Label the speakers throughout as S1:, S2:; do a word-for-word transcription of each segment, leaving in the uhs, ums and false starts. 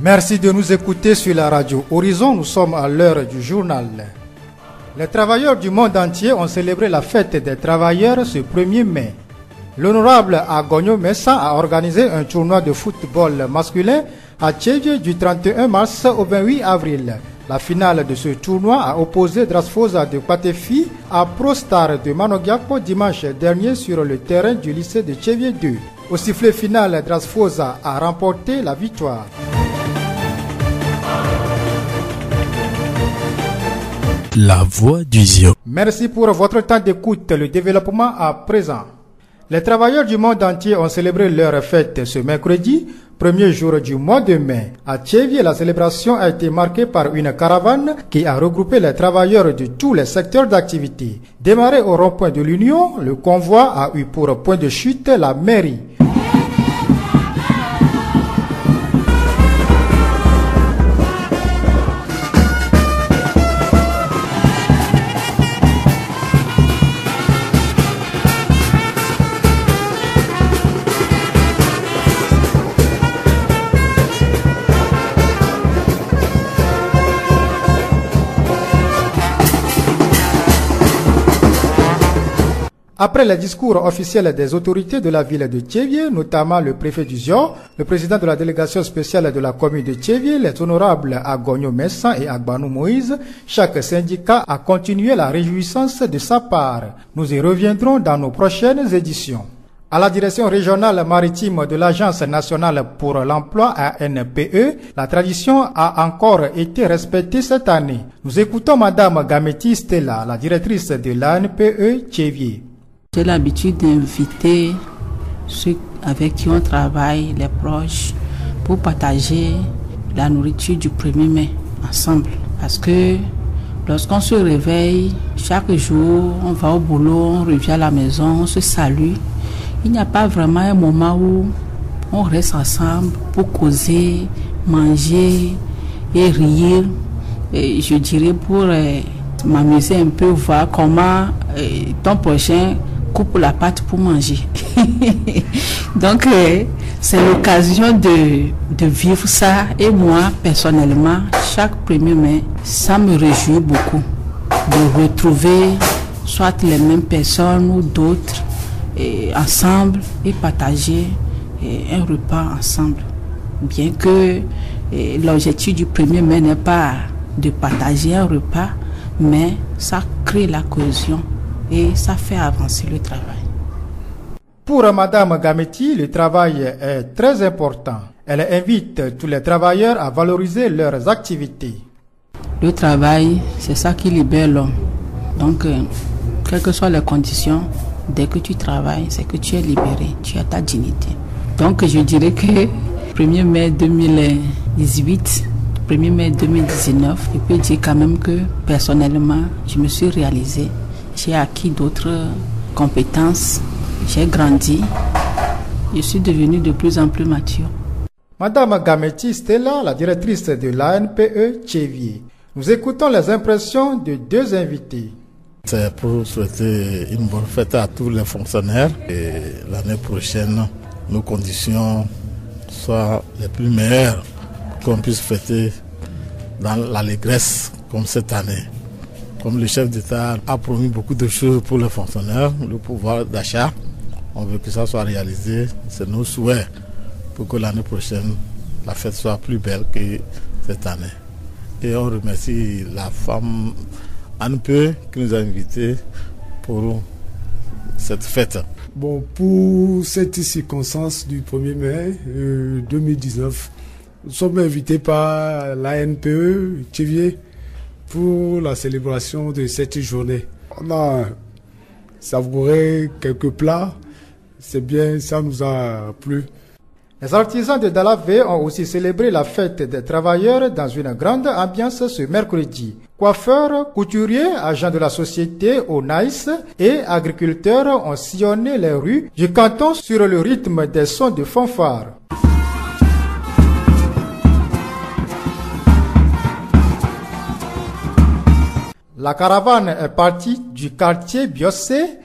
S1: Merci de nous écouter sur la radio Horizon. Nous sommes à l'heure du journal. Les travailleurs du monde entier ont célébré la fête des travailleurs ce premier mai. L'honorable Agogno Messa a organisé un tournoi de football masculin à Tchévié du trente et un mars au vingt-huit avril. La finale de ce tournoi a opposé Drasfosa de Kwatefi à Prostar de Manogiapo dimanche dernier sur le terrain du lycée de Tchévié deux. Au sifflet final, Drasfosa a remporté la victoire.
S2: La voix du Zion.
S1: Merci pour votre temps d'écoute. Le développement à présent. Les travailleurs du monde entier ont célébré leur fête ce mercredi, premier jour du mois de mai. À Tchévié, la célébration a été marquée par une caravane qui a regroupé les travailleurs de tous les secteurs d'activité. Démarré au rond-point de l'Union, le convoi a eu pour point de chute la mairie. Après les discours officiels des autorités de la ville de Tchévié, notamment le préfet du Zion, le président de la délégation spéciale de la commune de Tchévié, les honorables Agogno Messa et Agbanou Moïse, chaque syndicat a continué la réjouissance de sa part. Nous y reviendrons dans nos prochaines éditions. À la direction régionale maritime de l'Agence nationale pour l'emploi A N P E, la tradition a encore été respectée cette année. Nous écoutons Madame Gameti Stella, la directrice de l'A N P E Tchévié.
S3: J'ai l'habitude d'inviter ceux avec qui on travaille, les proches, pour partager la nourriture du premier mai ensemble. Parce que lorsqu'on se réveille, chaque jour, on va au boulot, on revient à la maison, on se salue. Il n'y a pas vraiment un moment où on reste ensemble pour causer, manger et rire. Et je dirais pour euh, m'amuser un peu, voir comment euh, ton prochain coupe la pâte pour manger. Donc euh, c'est l'occasion de, de vivre ça. Et moi personnellement, chaque premier mai, ça me réjouit beaucoup de retrouver soit les mêmes personnes ou d'autres et ensemble et partager et un repas ensemble. Bien que et, l'objectif du premier mai n'est pas de partager un repas, mais ça crée la cohésion et ça fait avancer le travail.
S1: Pour Madame Gameti, le travail est très important. Elle invite tous les travailleurs à valoriser leurs activités.
S3: Le travail, c'est ça qui libère l'homme. Donc, euh, quelles que soient les conditions, dès que tu travailles, c'est que tu es libéré, tu as ta dignité. Donc, je dirais que premier mai deux mille dix-huit, premier mai deux mille dix-neuf, je peux dire quand même que personnellement, je me suis réalisée. J'ai acquis d'autres compétences, j'ai grandi, je suis devenue de plus en plus mature.
S1: Madame Gameti Stella, la directrice de l'A N P E Tchévié. Nous écoutons les impressions de deux invités.
S4: C'est pour souhaiter une bonne fête à tous les fonctionnaires et l'année prochaine, nos conditions soient les plus meilleures, qu'on puisse fêter dans l'allégresse comme cette année. Comme le chef d'État a promis beaucoup de choses pour les fonctionnaires, le pouvoir d'achat, on veut que ça soit réalisé. C'est nos souhaits pour que l'année prochaine, la fête soit plus belle que cette année. Et on remercie la femme A N P E qui nous a invités pour cette fête.
S5: Bon, pour cette circonstance du premier mai euh, deux mille dix-neuf, nous sommes invités par l'A N P E Tchévié pour la célébration de cette journée. On a savouré quelques plats, c'est bien, ça nous a plu.
S1: Les artisans de Dalavé ont aussi célébré la fête des travailleurs dans une grande ambiance ce mercredi. Coiffeurs, couturiers, agents de la société O N A I S et agriculteurs ont sillonné les rues du canton sur le rythme des sons de fanfare. La caravane est partie du quartier Biossé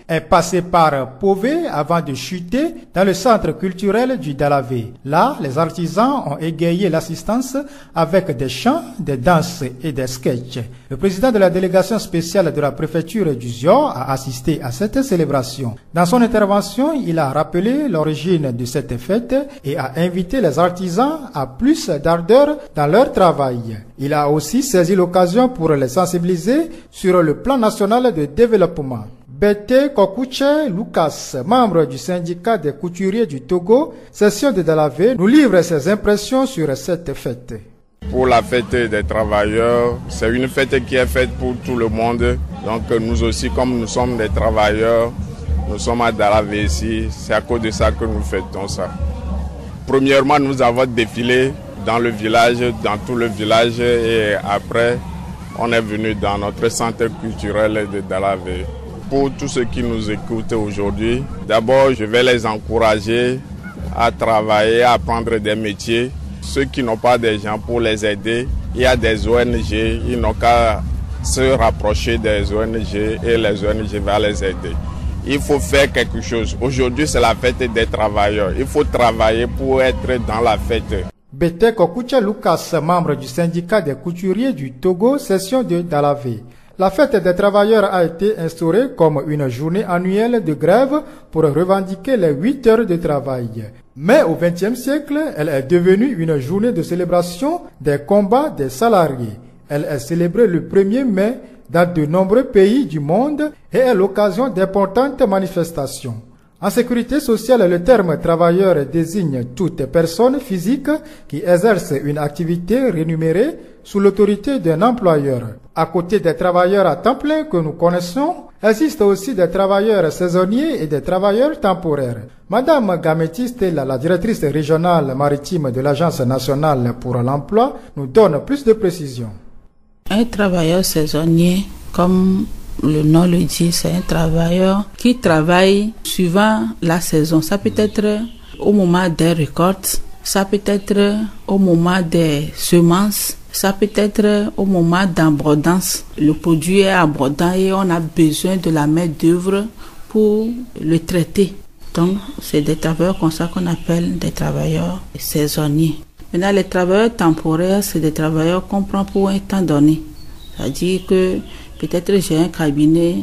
S1: est passé par Pové avant de chuter dans le centre culturel du Dalavé. Là, les artisans ont égayé l'assistance avec des chants, des danses et des sketchs. Le président de la délégation spéciale de la préfecture du Zion a assisté à cette célébration. Dans son intervention, il a rappelé l'origine de cette fête et a invité les artisans à plus d'ardeur dans leur travail. Il a aussi saisi l'occasion pour les sensibiliser sur le plan national de développement. Bété Kokouche Lucas, membre du syndicat des couturiers du Togo, section de Dalavé, nous livre ses impressions sur cette fête.
S6: Pour la fête des travailleurs, c'est une fête qui est faite pour tout le monde. Donc nous aussi, comme nous sommes des travailleurs, nous sommes à Dalavé ici, c'est à cause de ça que nous fêtons ça. Premièrement, nous avons défilé dans le village, dans tout le village, et après, on est venu dans notre centre culturel de Dalavé. Pour tous ceux qui nous écoutent aujourd'hui, d'abord, je vais les encourager à travailler, à apprendre des métiers. Ceux qui n'ont pas des gens pour les aider, il y a des O N G, ils n'ont qu'à se rapprocher des O N G et les O N G vont les aider. Il faut faire quelque chose. Aujourd'hui, c'est la fête des travailleurs. Il faut travailler pour être dans la fête.
S1: Bété Kokouche Lucas, membre du syndicat des couturiers du Togo, section de Dalavé. La fête des travailleurs a été instaurée comme une journée annuelle de grève pour revendiquer les huit heures de travail. Mais au vingtième siècle, elle est devenue une journée de célébration des combats des salariés. Elle est célébrée le premier mai dans de nombreux pays du monde et est l'occasion d'importantes manifestations. En sécurité sociale, le terme travailleur désigne toute personne physique qui exerce une activité rémunérée sous l'autorité d'un employeur. À côté des travailleurs à temps plein que nous connaissons, existent aussi des travailleurs saisonniers et des travailleurs temporaires. Madame Gameti Stella, la directrice régionale maritime de l'Agence nationale pour l'emploi, nous donne plus de précisions.
S3: Un travailleur saisonnier, comme le nom le dit, c'est un travailleur qui travaille suivant la saison. Ça peut être au moment des récoltes, ça peut être au moment des semences, ça peut être au moment d'abondance. Le produit est abondant et on a besoin de la main d'œuvre pour le traiter. Donc, c'est des travailleurs comme ça qu'on appelle des travailleurs saisonniers. Maintenant, les travailleurs temporaires, c'est des travailleurs qu'on prend pour un temps donné. C'est-à-dire que peut-être j'ai un cabinet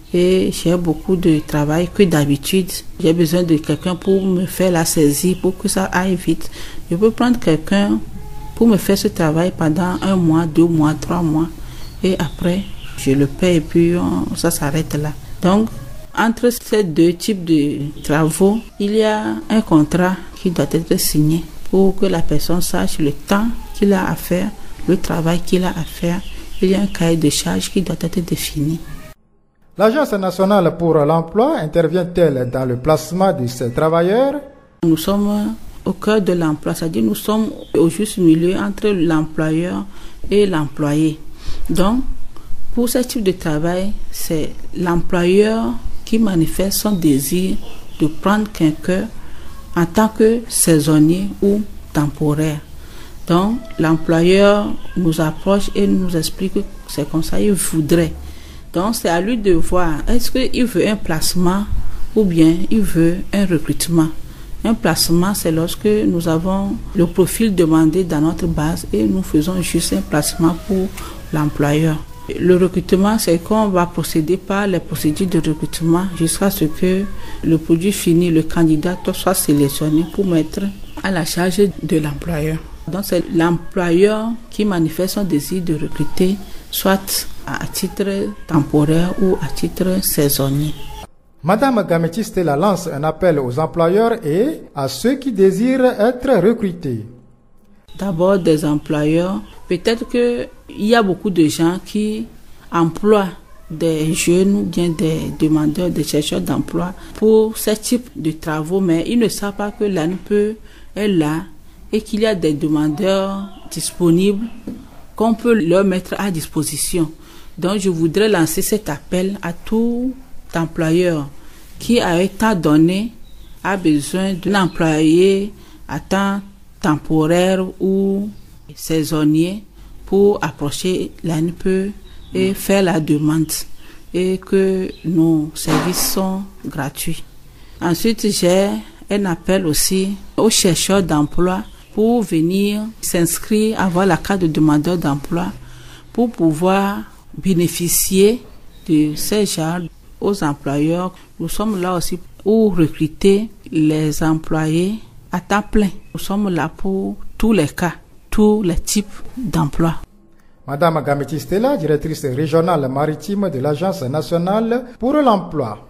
S3: et j'ai beaucoup de travail que d'habitude. J'ai besoin de quelqu'un pour me faire la saisie, pour que ça aille vite. Je peux prendre quelqu'un pour me faire ce travail pendant un mois, deux mois, trois mois. Et après, je le paie et puis on, ça s'arrête là. Donc, entre ces deux types de travaux, il y a un contrat qui doit être signé pour que la personne sache le temps qu'il a à faire, le travail qu'il a à faire. Il y a un cahier de charges qui doit être défini.
S1: L'Agence nationale pour l'emploi intervient-elle dans le placement de ces travailleurs?
S3: Nous sommes au cœur de l'emploi, c'est-à-dire nous sommes au juste milieu entre l'employeur et l'employé. Donc, pour ce type de travail, c'est l'employeur qui manifeste son désir de prendre quelqu'un en tant que saisonnier ou temporaire. Donc, l'employeur nous approche et nous explique que c'est comme ça qu'il voudrait. Donc, c'est à lui de voir, est-ce qu'il veut un placement ou bien il veut un recrutement. Un placement, c'est lorsque nous avons le profil demandé dans notre base et nous faisons juste un placement pour l'employeur. Le recrutement, c'est qu'on va procéder par les procédures de recrutement jusqu'à ce que le produit fini, le candidat soit sélectionné pour mettre à la charge de l'employeur. Donc c'est l'employeur qui manifeste son désir de recruter, soit à titre temporaire ou à titre saisonnier.
S1: Madame Gameti Stella lance un appel aux employeurs et à ceux qui désirent être recrutés.
S3: D'abord des employeurs. Peut-être qu'il y a beaucoup de gens qui emploient des jeunes ou bien des demandeurs, des chercheurs d'emploi pour ce type de travaux, mais ils ne savent pas que l'A N P E est là et qu'il y a des demandeurs disponibles qu'on peut leur mettre à disposition. Donc je voudrais lancer cet appel à tout employeur qui, à un temps donné, a besoin d'un employé à temps temporaire ou saisonnier pour approcher l'A N P E et faire la demande. et que nos services sont gratuits. Ensuite, j'ai un appel aussi aux chercheurs d'emploi pour venir s'inscrire, avoir la carte de demandeur d'emploi pour pouvoir bénéficier de ces genres aux employeurs. Nous sommes là aussi pour recruter les employés à temps plein. Nous sommes là pour tous les cas, tous les types d'emplois.
S1: Madame Gameti Stella, directrice régionale maritime de l'Agence nationale pour l'emploi.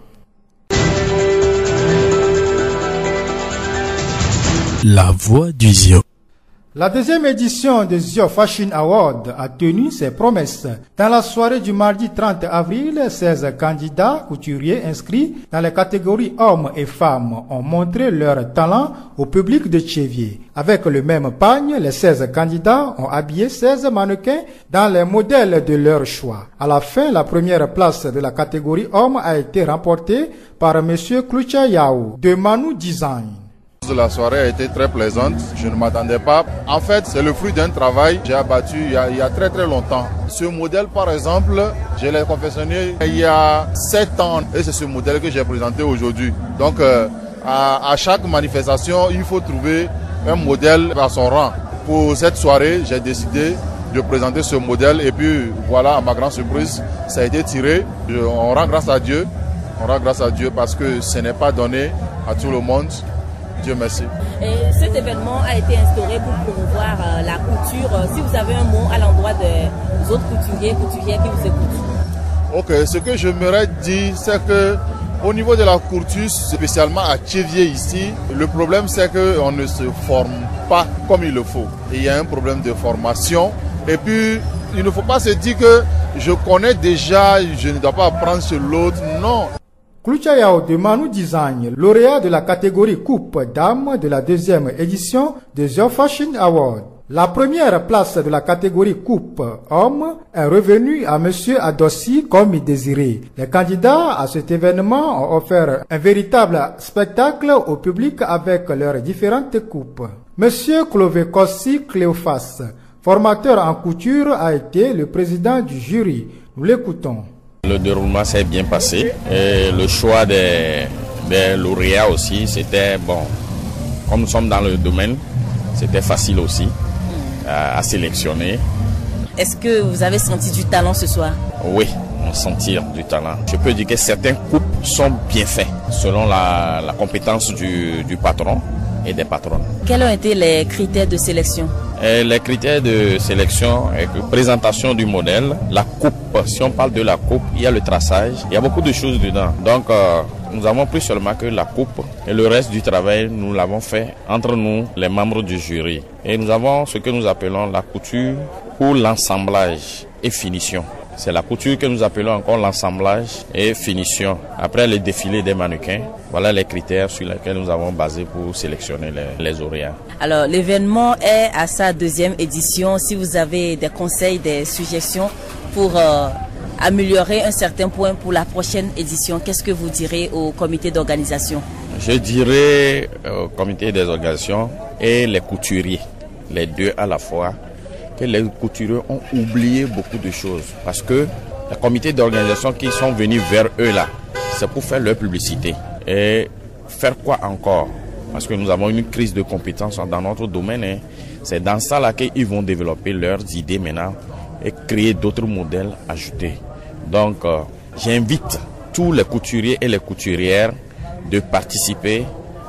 S2: La voix du Zio.
S1: La deuxième édition des Zio Fashion Award a tenu ses promesses. Dans la soirée du mardi trente avril, seize candidats couturiers inscrits dans les catégories hommes et femmes ont montré leur talent au public de Tchévier. Avec le même pagne, les seize candidats ont habillé seize mannequins dans les modèles de leur choix. À la fin, la première place de la catégorie hommes a été remportée par M. Klucha Yao de Manu Design.
S7: La soirée a été très plaisante, je ne m'attendais pas. En fait, c'est le fruit d'un travail que j'ai abattu il y, a, il y a très très longtemps. Ce modèle, par exemple, je l'ai confectionné il y a sept ans et c'est ce modèle que j'ai présenté aujourd'hui. Donc, euh, à, à chaque manifestation, il faut trouver un modèle à son rang. Pour cette soirée, j'ai décidé de présenter ce modèle et puis voilà, à ma grande surprise, ça a été tiré. Je, on rend grâce à Dieu, on rend grâce à Dieu parce que ce n'est pas donné à tout le monde. Dieu merci.
S8: Et cet événement a été instauré pour promouvoir euh, la couture. Si vous avez un mot à l'endroit des autres couturiers, couturières qui vous écoutent.
S7: Ok, ce que j'aimerais dire, c'est que au niveau de la couture, spécialement à Tchévier ici, le problème c'est qu'on ne se forme pas comme il le faut. Et il y a un problème de formation. Et puis, il ne faut pas se dire que je connais déjà, je ne dois pas apprendre sur l'autre. Non.
S1: Klucha Yao de Manu Design, lauréat de la catégorie Coupe Dames de la deuxième édition des Zio Fashion Award. La première place de la catégorie Coupe Homme est revenue à M. Adossi comme désiré. Les candidats à cet événement ont offert un véritable spectacle au public avec leurs différentes coupes. M. Clovekossi Cléophas, formateur en couture, a été le président du jury. Nous l'écoutons.
S9: Le déroulement s'est bien passé et le choix des, des lauréats aussi, c'était bon. Comme nous sommes dans le domaine, c'était facile aussi à, à sélectionner.
S8: Est-ce que vous avez senti du talent ce soir?
S9: Oui, on sentit du talent. Je peux dire que certaines coupes sont bien faites selon la, la compétence du, du patron et des patronnes.
S8: Quels ont été les critères de sélection?
S9: Et les critères de sélection, présentation du modèle, la coupe. Si on parle de la coupe, il y a le traçage, il y a beaucoup de choses dedans. Donc, euh, nous avons pris seulement que la coupe et le reste du travail, nous l'avons fait entre nous, les membres du jury. Et nous avons ce que nous appelons la couture pour l'assemblage et finition. C'est la couture que nous appelons encore l'assemblage et finition. Après le défilé des mannequins, voilà les critères sur lesquels nous avons basé pour sélectionner les, les lauréats.
S8: Alors, l'événement est à sa deuxième édition. Si vous avez des conseils, des suggestions pour euh, améliorer un certain point pour la prochaine édition, qu'est-ce que vous direz au comité d'organisation?
S9: Je dirais au comité des organisations et les couturiers, les deux à la fois, que les couturiers ont oublié beaucoup de choses. Parce que les comités d'organisation qui sont venus vers eux là, c'est pour faire leur publicité. Et faire quoi encore? Parce que nous avons une crise de compétences dans notre domaine. Hein. C'est dans ça là qu'ils vont développer leurs idées maintenant et créer d'autres modèles ajoutés. Donc, euh, j'invite tous les couturiers et les couturières de participer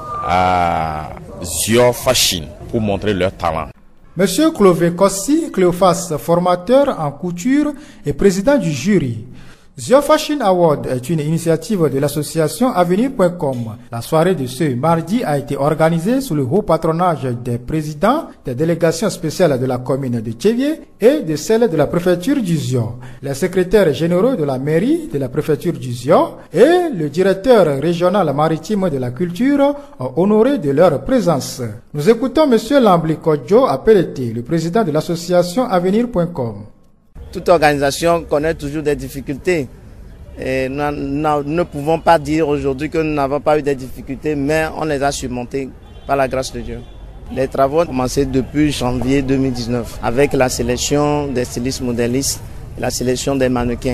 S9: à Zio Fashion pour montrer leur talent.
S1: Monsieur Clovekossi Cléophas, formateur en couture et président du jury. Zio Fashion Award est une initiative de l'association avenir point com. La soirée de ce mardi a été organisée sous le haut patronage des présidents des délégations spéciales de la commune de Tchévier et de celle de la préfecture du Zio, les secrétaires généraux de la mairie de la préfecture du Zio et le directeur régional maritime de la culture ont honoré de leur présence. Nous écoutons Monsieur Lambli Kodjo Apelete, le président de l'association avenir point com.
S10: Toute organisation connaît toujours des difficultés. Et nous, nous ne pouvons pas dire aujourd'hui que nous n'avons pas eu des difficultés, mais on les a surmontées par la grâce de Dieu. Les travaux ont commencé depuis janvier deux mille dix-neuf avec la sélection des stylistes modélistes, la sélection des mannequins.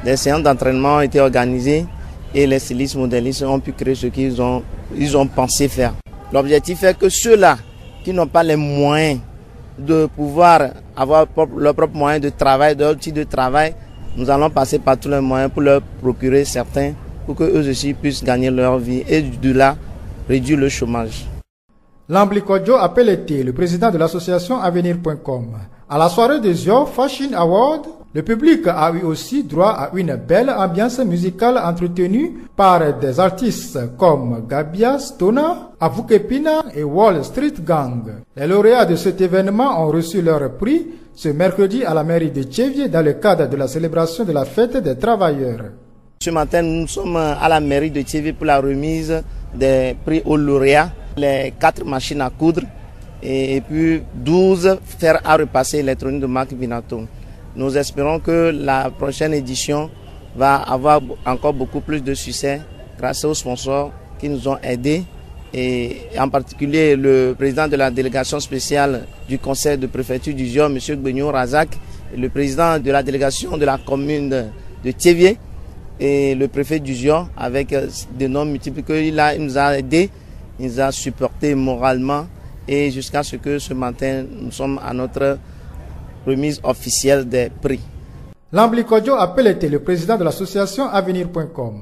S10: des séances d'entraînement ont été organisées et les stylistes modélistes ont pu créer ce qu'ils ont, ils ont pensé faire. L'objectif est que ceux-là qui n'ont pas les moyens de pouvoir avoir leurs propres moyens de travail, leur outil de travail, nous allons passer par tous les moyens pour leur procurer certains, pour qu'eux aussi puissent gagner leur vie et de là réduire le chômage.
S1: Lambli Kodjo Apelete, le président de l'association avenir point com. À la soirée des Zio Fashion Award, le public a eu aussi droit à une belle ambiance musicale entretenue par des artistes comme Gabia Stona, Avukepina et Wall Street Gang. Les lauréats de cet événement ont reçu leur prix ce mercredi à la mairie de Tchévié dans le cadre de la célébration de la fête des travailleurs.
S10: Ce matin, nous sommes à la mairie de Tchévié pour la remise des prix aux lauréats, les quatre machines à coudre et puis douze fers à repasser électroniques de marque Vinato. Nous espérons que la prochaine édition va avoir encore beaucoup plus de succès grâce aux sponsors qui nous ont aidés et en particulier le président de la délégation spéciale du conseil de préfecture du Zio, M. Gbenyo Razak, et le président de la délégation de la commune de, de Tchévié et le préfet du Zio avec des noms multiples. Il, a, il nous a aidés, il nous a supportés moralement et jusqu'à ce que ce matin nous sommes à notre remise officielle des prix.
S1: Lambli Kodjo Apelete, le président de l'association avenir point com.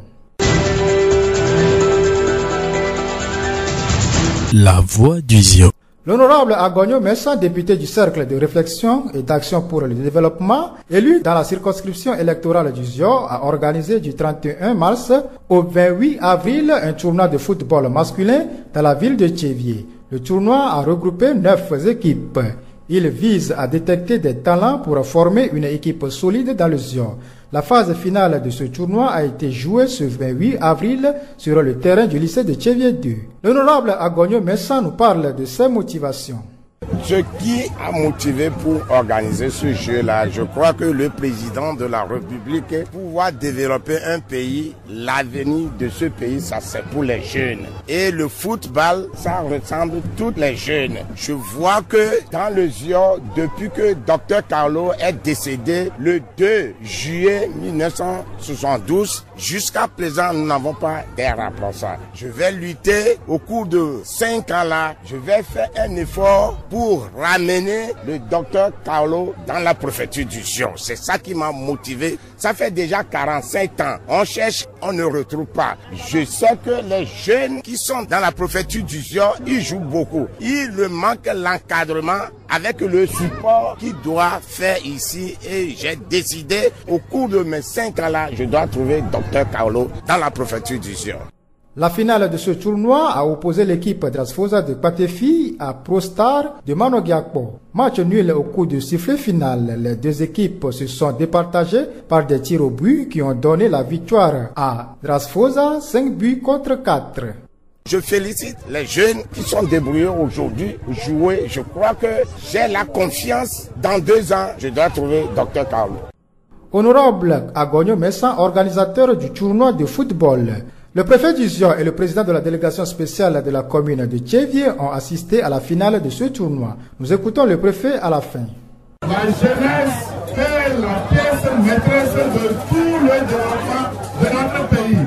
S2: La voix du Zio.
S1: L'honorable Agogno Messa, député du Cercle de réflexion et d'action pour le développement, élu dans la circonscription électorale du Zio, a organisé du trente et un mars au vingt-huit avril un tournoi de football masculin dans la ville de Tchévié. Le tournoi a regroupé neuf équipes. Il vise à détecter des talents pour former une équipe solide dans le Zio. La phase finale de ce tournoi a été jouée ce vingt-huit avril sur le terrain du lycée de Tchévié deux. L'honorable Agogno Messa nous parle de ses motivations.
S11: Ce qui a motivé pour organiser ce jeu-là, je crois que le président de la République, pouvoir développer un pays, l'avenir de ce pays, ça c'est pour les jeunes. Et le football, ça ressemble à tous les jeunes. Je vois que dans le Zio, depuis que docteur Carlo est décédé le deux juillet mille neuf cent soixante-douze, jusqu'à présent, nous n'avons pas des remplaçants. Je vais lutter au cours de cinq ans là, je vais faire un effort pour ramener le docteur Carlo dans la préfecture du Zio. C'est ça qui m'a motivé. Ça fait déjà quarante-cinq ans. On cherche, on ne retrouve pas. Je sais que les jeunes qui sont dans la préfecture du Zio, ils jouent beaucoup. Il leur manque l'encadrement avec le support qu'ils doivent faire ici. Et j'ai décidé, au cours de mes cinq ans là, je dois trouver docteur Carlo dans la préfecture du Zio.
S1: La finale de ce tournoi a opposé l'équipe d'Asfosa de Patefi à Prostar de Manogiakpo. Match nul au coup de sifflet final. Les deux équipes se sont départagées par des tirs au but qui ont donné la victoire à Drasfosa, cinq buts contre quatre.
S11: Je félicite les jeunes qui sont débrouillés aujourd'hui, jouer. Je crois que j'ai la confiance. Dans deux ans, je dois trouver docteur Carlo.
S1: Honorable Agogno Messa, organisateur du tournoi de football. Le préfet du Zio et le président de la délégation spéciale de la commune de Tchévié ont assisté à la finale de ce tournoi. Nous écoutons le préfet à la fin.
S12: La jeunesse est la pièce maîtresse de tout le développement de notre pays.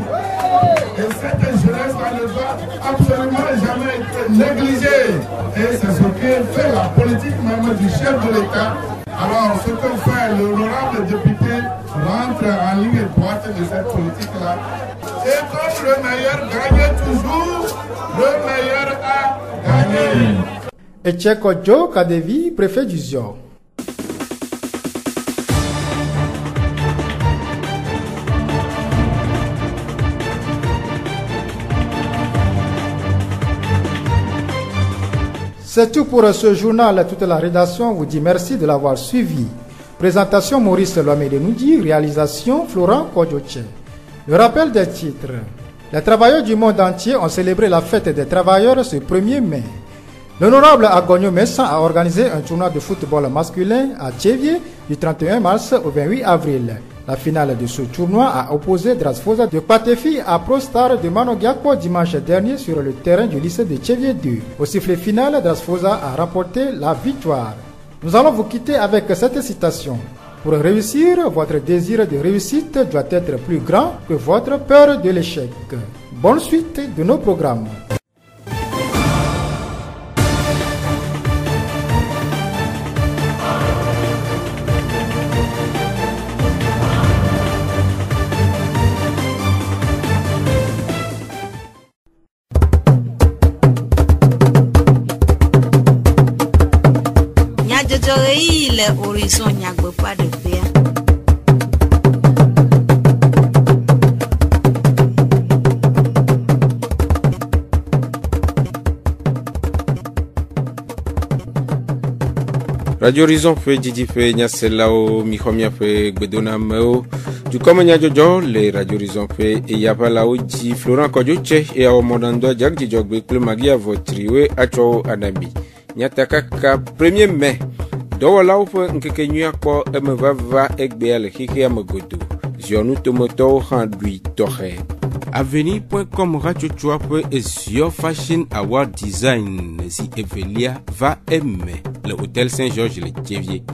S12: Et cette jeunesse-là ne doit absolument jamais être négligée. Et c'est ce que fait la politique même du chef de l'État. Alors, ce que fait l'honorable député rentre en ligne droite de cette politique-là. Et comme le meilleur gagne toujours, le meilleur a gagné.
S1: Etcheko Joe Kadevi, préfet du Zio. C'est tout pour ce journal. Toute la rédaction vous dit merci de l'avoir suivi. Présentation Maurice Loamé-Denoudi, réalisation Florent Kodjoche. Le rappel des titres. Les travailleurs du monde entier ont célébré la fête des travailleurs ce premier mai. L'honorable Agogno Messa a organisé un tournoi de football masculin à Tchévié du trente et un mars au vingt-huit avril. La finale de ce tournoi a opposé Drasfosa de Patefi à Prostar de Manogiakpo dimanche dernier sur le terrain du lycée de Tchévié deux. Au sifflet final, Drasfosa a remporté la victoire. Nous allons vous quitter avec cette citation. Pour réussir, votre désir de réussite doit être plus grand que votre peur de l'échec. Bonne suite de nos programmes.
S13: Le horizon nyagbe pas de faire.
S14: Radio Horizon fait Didi fait Nyaselao, Michomia fait Gbedona Meo. Du comme Nyajojo, les Radio Horizon fait et Yapalao Di Florent Kodjoche et à Omondando Jack Djogbe Kle Magia Votriwe Acho Anami. Nyatakaka premier mai. Dɔwɔlawo ƒe ŋkekenyui akpɔ emevava egbea le xixea me godo. Ziɔnu tometɔwo hã ɖui tɔxɛ. Avenir point com hatsotsoa ƒe Ezio Fashion Award Design si evelia va eme le Hôtel Saint-Georges le Tchevier.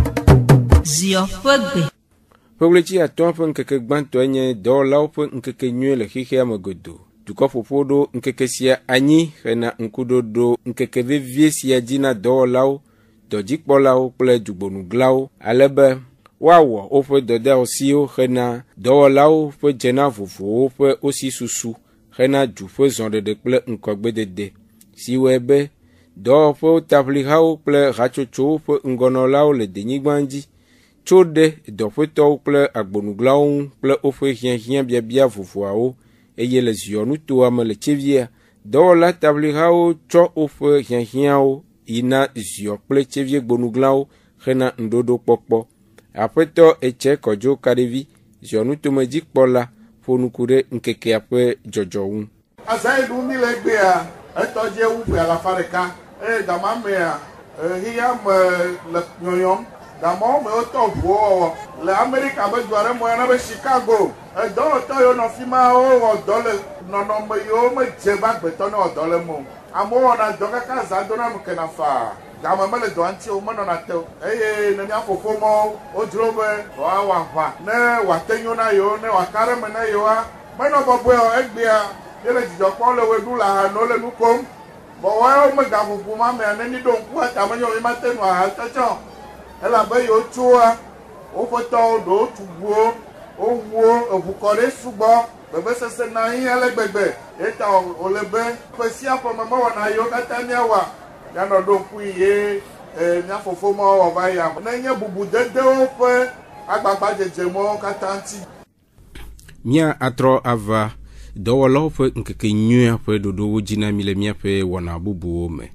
S13: Zio ƒe gbe.
S14: Ƒewletsi atɔ̃ ƒe ŋkeke gbãtɔe nye dɔwɔlawo ƒe ŋkekenyui le xixea me godo. Dukɔ ƒoƒo ɖo ŋkeke sia anyi hena ŋkuɖoɖo ŋkeke vevie sia dzi na dɔwɔlawo, dɔdzikpɔlawo kple dzugbonuglawo ale be woawɔ woƒe dɔdeasiwo hena dɔwɔlawo ƒe dzena vovovowo ƒe osi susu hena du ƒe zɔɖeɖe kple ŋkɔgbedede siwoe be dɔwɔƒewo taʋlihawo kple hatsotsowo ƒe ŋgɔnɔlawo le denyigba dzi tso ɖe dɔƒetɔwo kple agbonuglawo ŋu kple woƒe hiahiã biabia vovoawo eye le ziɔnu toa me le Tchevia dɔwɔla taʋlihawo tsɔ woƒe hiahiãwo yina ziɔ kple Tchevie gbonuglawo hena ŋɖoɖo kpɔkpɔ. Aƒetɔ Etse Kɔdzo Kaɖevi ziɔnutomedzikpɔla ƒo nuku ɖe ŋkekea ƒe dzɔdzɔ ŋu.
S12: Azayi ɖu mi le gbea etɔdze wu ƒe alafa ɖeka eye gama mea hiya me le nyɔnyɔm gama me wotɔ ʋuwo wɔwɔ le Amerika be du aɖe me yɔna be Chicago edɔwɔtɔ yiwo nɔ fi ma wowɔ dɔ le nɔnɔme yiwo medze be agbetɔ ne wɔ dɔ le mo. Amewo wɔna dɔ kaka zã dona nu kena faa game mele dɔa ŋuti o menɔna te o eye ne mía fofomɔwo wodzro be woawɔ aʋa ne wòate nyo na yewo ne wòaka ɖe me na yewoa menɔ bɔbɔe o egbea ye le dzidzɔ kpɔm le woe ɖu le aha no le nu kom bɔ woawo megaʋuʋu ma mea ne mi ɖo ŋku etame nyo mi mate nu aha tsɔtsɔ elabe yewo tsoa woƒe tɔwo ɖewo tu ʋuwo wowuwo eʋu kɔ ɖe sugbɔ bebesese na anyi ale gbegbe eta wòle be ƒe sia ƒe me mewɔna yiwo katã míawɔa míanɔ ɖo ŋkui ye mía fofomɔwo wɔ va ya nenye bubudedewo ƒe agbagba dzedzemewo katã ŋuti.
S14: Mía atrɔ ava dɔwɔlawo ƒe ŋkekenyuia ƒe ɖoɖowo dzi na mi le míaƒe wɔna bubuwo me.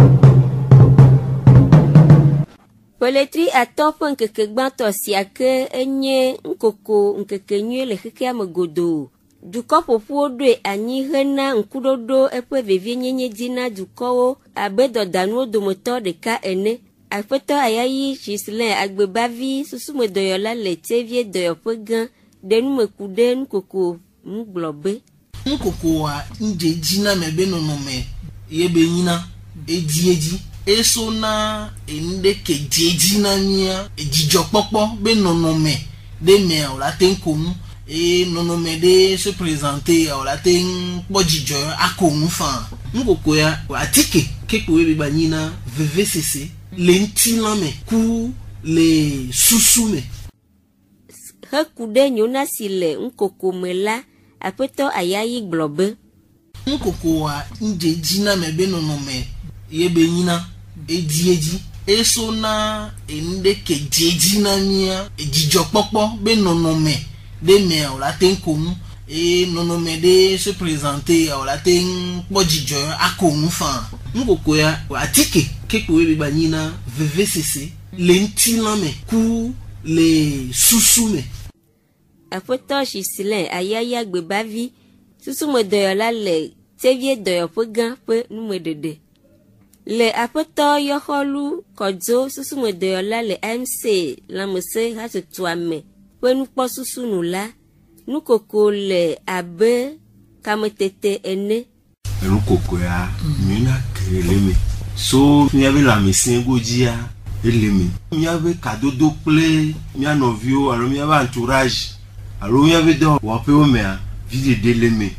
S15: Ƒeletri atɔ ƒe ŋkeke gbãtɔ sia ke enye ŋkoko ŋkekenyui le xexea me godoo. Dukɔ ƒoƒuwo ɖoe anyi hena ŋkuɖoɖo eƒe vevienyenye dzi na dukɔwo abe dɔdanuwo dometɔ ɖeka ene. Aƒetɔ Ayayi Gislin Agbebavi susumedɔyɔla le Tchevie dɔyɔƒe gã ɖe numeku ɖe nukoko ŋu gblɔ be.
S16: Nukokoa ŋdze dzi na me be nɔnɔme ye be nyina edzi edzi. Eso na enu ɖe ke dze dzi na mía dzidzɔkpɔkpɔ be nɔnɔme ɖe mea wòla te ŋu ko ŋu eye nɔnɔme ɖe se présente wòla te ŋu kpɔ dzidzɔ ako ŋu fã. Nukoko ya atike kekpo ye be ba nyi na vevesese le ŋutilã me ku le susu me.
S15: Heku ɖe nyona si le nukoko me la Aƒetɔ Ayayi gblɔ be.
S16: Nukokoa ŋdze dzi na me be nɔnɔme ye be nyina edzi edzi. Eso na enu ɖe ke dze dzi na mía dzidzɔkpɔkpɔ be nɔnɔme ɖe mea wòla te ŋu ko ŋu eye nɔnɔme ɖe se présente wòla te ŋu kpɔ dzidzɔ ako ŋu fã. Nukoko ya atike kekpo ye be ba nyi na vevesese le ŋutilã me ku le susu me.
S15: Aƒetɔ Gislin Ayayi Agbebavi susumedɔyɔla le Tchevie dɔyɔƒe gã ƒe numeɖeɖe. Le Aƒetɔ Yɔxɔlu Kɔdzo susumedɔyɔla le A M C lãmese hatsotsoa me ƒe nukpɔsusunu la, nukoko le abe kametete ene.
S17: Nukoko ya mina kele me so míabe lãmesẽ godzia eleme miabe kadodo kple mia novio alo miabe entourage alo miabe do wape omea vide deleme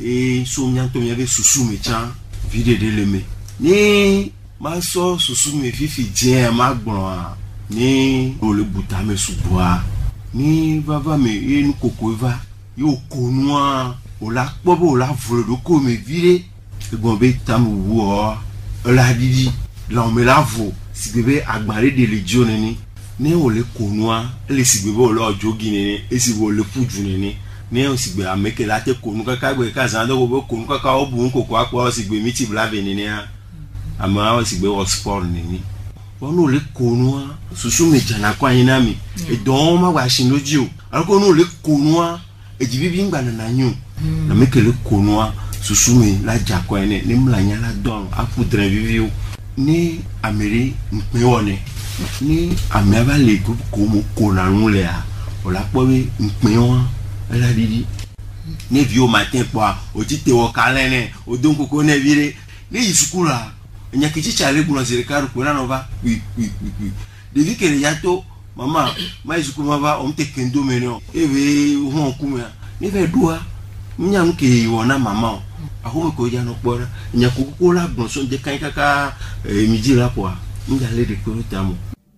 S17: e so mianto miabe susu me chan vide deleme ni ma so susu me fifi je ma gbon ni ole buta me suboa ni baba me e nu kokova yo konua ola pobo ola volo ko me vide egbon be tamu wo ola didi la me la vo sigbe agbare de legion ni ne ole konua le sigbe bo lo jogi ni e sigbe ole fuju ni ne o sigbe ameke la te konu kaka gbe ka zan do bo konu kaka o bu nkoko apo sigbe mi ti blave ni ni ama o sigbe o sport ni ni wonu le konua susu me jana kwa yin na mi e don ma wa shin loji o alko nu le konua e ji bibi ngba na nyu na meke le konua susu me la jakwa ni ni mlanya la don apu dren vivi o ni ameri npe woni ni ameba le ko mo ko na nle a o la po bi npe won la didi ni vi o matin po o ti te wo kale ne o don koko ne vire ni isukula nya kichi chale bu na serikali ko na nova wi wi wi de vi ke ya to mama ma isukuma ba o mte kendo menio ebe ho kuma ni ve dua nya nke wona mama aho ko ja no pora nya ko la bon so de kan kaka mi jira po nga le de ko tamo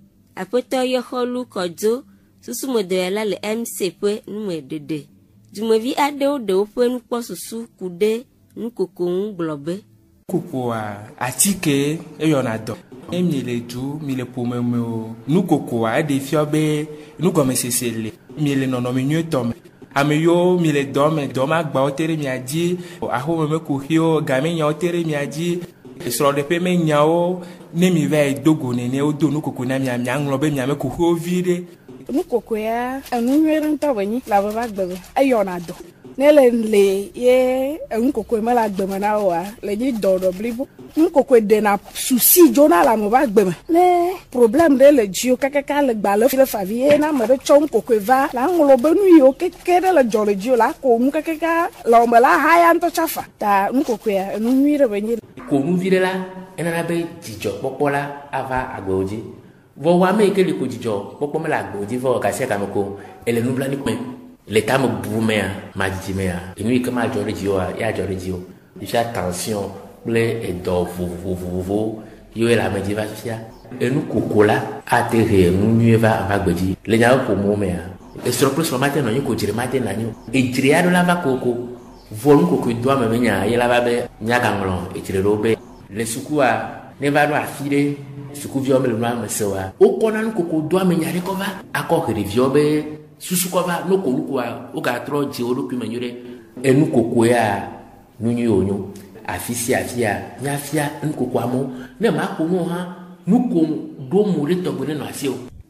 S15: apoto yo holu kojo susu modela le mc pe nume dede jumovi ade o de open po susu kude nkoko nglobe
S18: koko a atike eyona do emi le ju mi le pomemo nukoko a de fiobe nugome sesele mi le nono mi nyotom ame yo mi le dome doma gba otere mi aji aho me ko hio game nya otere mi aji esro de pe me nya o ne mi ve dogo ne ne odo nukoko na mi ami anglo be mi ame ko ho vide
S19: nukoko ya anu nwere ntawani la baba gbe ayona do nele le ye nkoko me la gbe na wa le ni dodo blibo nkoko de na souci jona la mo ba gbe le problème de le jio kaka le gba le file favie na me de chon nkoko va la ngolo benu yo keke de le jole jio la ko mu kaka la mo la haya nto chafa ta nkoko ya nu nwire benye
S20: ko mu vire la ena na be jijo popola ava agboji vo wa me ke le ko jijo popo me la agboji vo ka se ka me ko ele nu bla ni ko l'état me boumea ma jimea et nous comme à Giorgio ya Giorgio il fait attention blé et do vo vo vo vo yo la mediva sia et nous kokola atterrir nous mieux va va gbeji le nya ko mo mea et sur plus le matin no ko jire matin na nyu e jire ado la va koko vol ko ko do ma nya ya la ba be nya ganglon e jire robe le sukua ne va do afire suku viome le noa mesewa o kona ko ko do ma nya re ko va akọ reviobe susukova no kolukwa o ga tro je o loku menyure enu kokwe a nunyu onyu afisi afia nyafia enu kokwa mo ne ma ko no ha nuko do mo le togbe no asio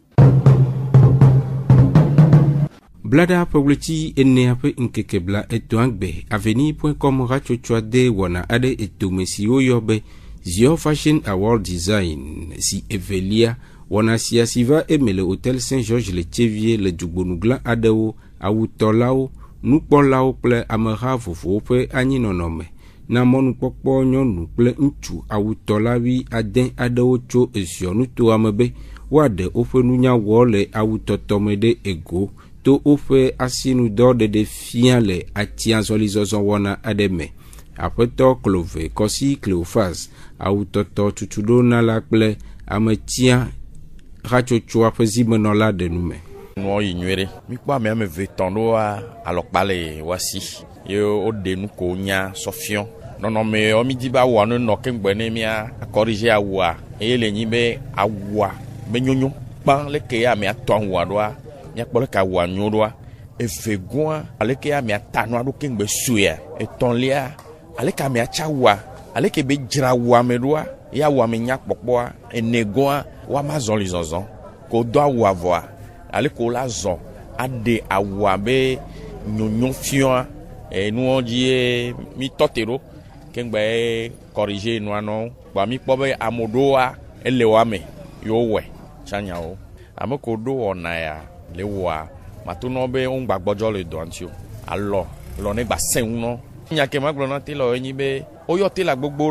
S14: blada pawleti enne ape nkekebla etwangbe avenir point com rachochwa de wana ade etomesi oyobe Zio Fashion Award Design si Evelia wana siasiva emele Hôtel Saint-Georges le Tchevier le Djubonuglan adeo awutolao nukpolao kple ameha vovowo ƒe anyinɔnɔme na mɔnukpɔkpɔ nyɔnu kple ŋutsu awutɔlawi ade aɖewo tso ezionutoame be woaɖe woƒe nunya wɔ le awutɔtɔme ɖe ego to woƒe asinudɔɖeɖe fia le atiazɔlizɔzɔ wɔna aɖe me. Aƒetɔ Clove Kosi Cleophas awutɔtɔ tutuɖona la kple ametia hatsotsoa ƒe zimenɔla ɖe nume.
S9: Nua yi nyuie ɖe. Mikpɔ ame ame eve tɔn ɖoa alɔkpa le woasi. Ye woɖe nu ko nya sɔfiɔ. Nɔnɔme wo mi di be awua ne nɔ kemgbe ne mia akɔrige awua. Eye le nyi be awua be nyonyo. Kpa leke ya ame atɔ awua ɖoa. Miakpɔ leke awua nyo ɖoa. Eve goa aleke ya ame ata nua ɖo kemgbe suea. Etɔ̃lia aleke ame atsa awua. Aleke be dzra awua me ɖoa. Ya awua me nya kpɔkpɔa. Ene goa wa ma zɔli zɔzɔ. Ko do awua vɔa. Aleke wo la zɔ aɖe awua be nyonyo fiɔa. E nuwo dzi mi tɔte ɖo kemgbe corriger nua no gba mi kpɔ be amodoa ele wa me yo wɛ tsanyawo ame ko do wɔna ya le wɔa mato no be on gba gbɔdzɔ le do antio alɔ lɔ ne gba se ŋu no nya ke ma gblɔ na te lɔ enyi be o yɔ te la gbogbo ɖo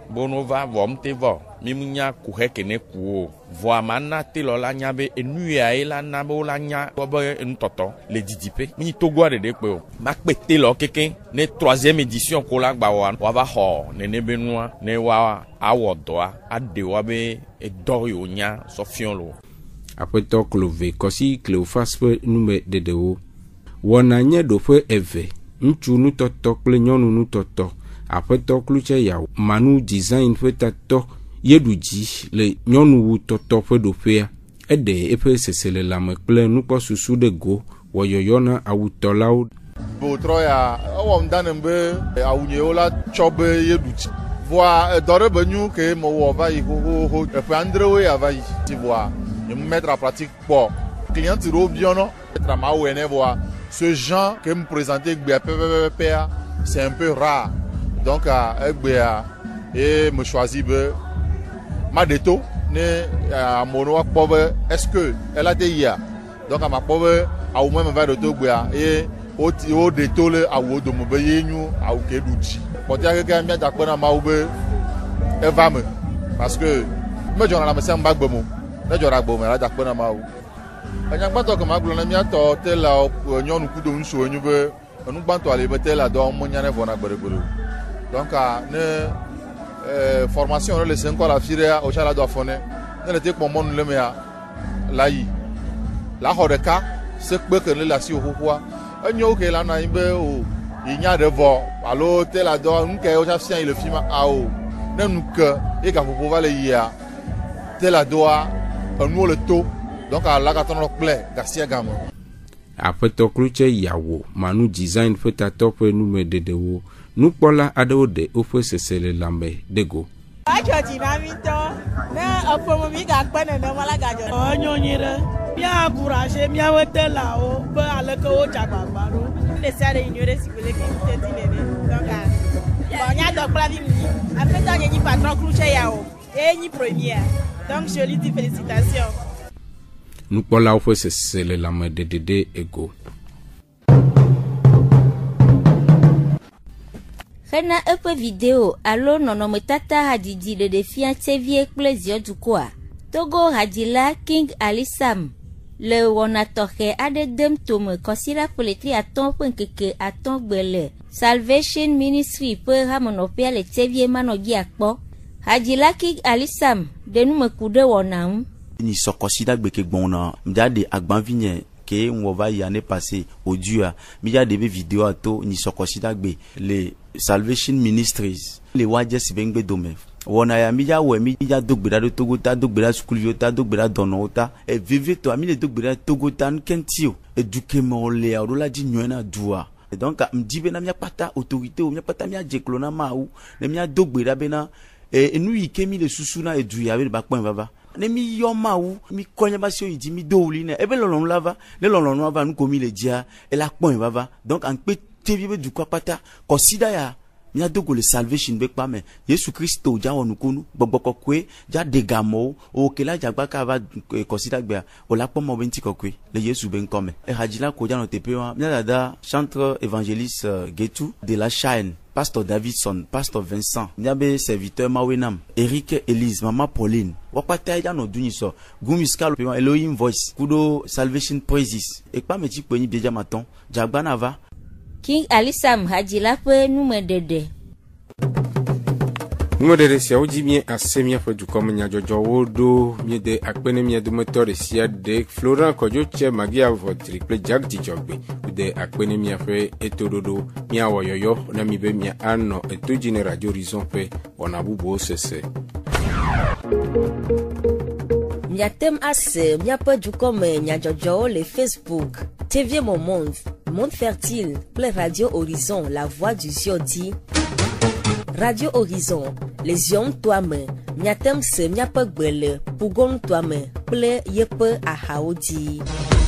S9: bonova vom te vo mimunya ku hekene ku vo amana te lo la nya be enu ya e la na bo la nya bo be ntoto le didipe mi togo de de pe o ma pete lo keke ne troisième édition ko la gba wa wa ba ho ne ne benua ne wa awodoa ade wa be e dori o nya so fion lo
S14: apeto klove kosi Cleophas pe nume dedewo wona nye do fe eve ntchu nu toto kple nyonu nu toto apeto kluche ya manu design fe tato yeduji le nyonu wu toto fe do fe ede epe sesele la me kple nu po susu de go woyoyona awutolawo
S7: botro ya awon danembe awunyeola chobe yeduji voa dore benyu ke mo wo va yi ho ho e pe andrewe ya va yi ti voa et mettre en pratique pour client tiro bien non être ma wene voa ce genre que me présenter c'est un peu rare donc à et me choisir ma deto ne à mon pauvre est-ce que elle a dit hier donc à ma pauvre à au même va de to et au au deto le à au de mo beyenyu à au keduji pour dire que quelqu'un m'a pas na ma oube elle va me parce que me jona la me sem bagbo mo na jora gbo me la dakpo na ma o anya gbanto ko ma gbo na mi ato tela nyonu kudo nso enyu be onu gbanto ale be tela do mo nya ne vona gberegbere donc a ne formation le cinq la firia o chala do afone ne le te ko mo le me a la yi la ho de ka se pe ke le la si o hohoa enyo ke la na imbe o inya de vo alo tela do nke o cha fian le fima a o ne nuke e ka popo va le ya tela doa nous le taux donc à la gâteau plaît Garcia Gamo
S14: apeto kluche yawo manu design feta top nu me dedewo nu pola adewo de ofo sesele lambe dego
S21: ajo dinamito na opomo mi ga pene na mala gajo onyo nyire bia courage mi awete la o be aleko o jagbabaru le sare ignorer si vous voulez que te dine donc bon nya do pla bi mi apeto nyi patron kluche yawo et ni première. Donc je lui dis félicitations.
S14: Nous parlons au fait c'est le lame de Dédé Ego.
S15: Rena epe vidéo allo nono tata hadidi de défiant Tevie plaisir du quoi. Togo hadila King Ali Sam. Le wonatoke ade dem tome konsila poletri aton penkeke aton gbele. Salvation Ministry pe ramonopia le Tevie manogi akpo. Hadila King Ali Sam de nous me coude wonam
S22: ni sokosida gbeke gbona mjade agbanvinye ke nwova yane passé audio mi ya de vidéo ato ni sokosida gbe le Salvation Ministries le wajes bengbe dome wona ya mi ya we mi ya dogbeda do togota dogbeda school yota dogbeda donota e vive to ami le dogbeda togota nkentio eduquement le arola di nyona dua et donc mdibe na mi pata autorité o mi pata mi jeklona ma ou ne mi dogbeda bena et nous y kemi le susuna et du yabe ba point baba ne mi yoma ou mi konya ba si o idi mi douli ne ebe lolon lava le lolon lava nous komi le dia et la point baba donc en peut tevibe du kwa pata consider ya mi adogo le salvation be pa me Yesu Kristo ja onukunu gbogbo kwe ja degamo o kela jagba ka va consider gbe o la po mo benti kokwe le Yesu ben come e hajila ko ja no tepe wa mi dada chantre évangéliste Getu de la chaîne Pasteur Davidson, Pasteur Vincent, Niabe serviteur Mawenam, Eric Elise, Maman Pauline. Wapata ya no duniso, Gumiskal, Elohim Voice, Kudo Salvation Praises. Et pas me dit que ni bien maton, Jagbanava.
S15: King Ali Sam Hadjila pe nume dede.
S14: Nume dede si aoji mie asemia fe du comme nya jojo wodo, mie de akpene mie du moteur sia de Florent Kojo che magia votre triple Jack Dijogbe. De akpene mia fe etododo mia woyoyo na mi be mia anno eto jine radio horizon pe ona bubo sese
S8: mia tem ase mia pe du comme nya jojo le Facebook T V Mon Monde Monde Fertile Play Radio Horizon La Voix du Ziodi Radio Horizon Les Yom Toi-même mia tem se mia pe gbele pugon toi-même Play yepe a haodi